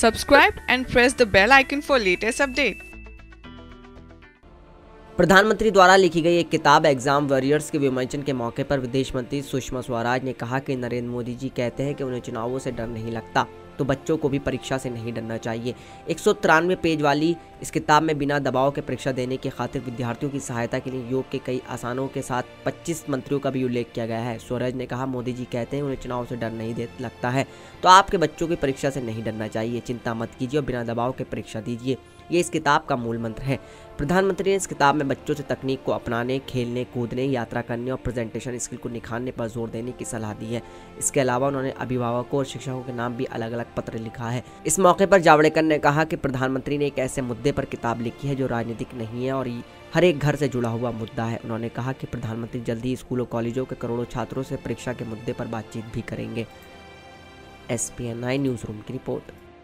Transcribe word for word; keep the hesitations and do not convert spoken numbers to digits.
Subscribe and press the bell icon for latest update. प्रधानमंत्री द्वारा लिखी गई एक किताब एग्जाम वॉरियर्स के विमोचन के मौके पर विदेश मंत्री सुषमा स्वराज ने कहा कि नरेंद्र मोदी जी कहते हैं कि उन्हें चुनावों से डर नहीं लगता, तो बच्चों को भी परीक्षा से नहीं डरना चाहिए। एक सौ तिरानवे पेज वाली इस किताब में बिना दबाव के परीक्षा देने की खातिर विद्यार्थियों की सहायता के लिए योग के कई आसानों के साथ पच्चीस मंत्रियों का भी उल्लेख किया गया है। स्वराज ने कहा, मोदी जी कहते हैं उन्हें चुनाव से डर नहीं दे लगता है, तो आपके बच्चों की परीक्षा से नहीं डरना चाहिए। चिंता मत कीजिए और बिना दबाव के परीक्षा दीजिए, ये इस किताब का मूल मंत्र है। प्रधानमंत्री ने इस किताब में बच्चों से तकनीक को अपनाने, खेलने, कूदने, यात्रा करने और प्रेजेंटेशन स्किल को निखारने पर जोर देने की सलाह दी है। इसके अलावा उन्होंने अभिभावकों और शिक्षकों के नाम भी अलग अलग पत्र लिखा है। इस मौके पर जावड़ेकर ने कहा कि प्रधानमंत्री ने एक ऐसे मुद्दे पर किताब लिखी है जो राजनीतिक नहीं है और हर एक घर से जुड़ा हुआ मुद्दा है। उन्होंने कहा कि प्रधानमंत्री जल्दी ही स्कूलों कॉलेजों के करोड़ों छात्रों से परीक्षा के मुद्दे पर बातचीत भी करेंगे। S P N I news room की रिपोर्ट।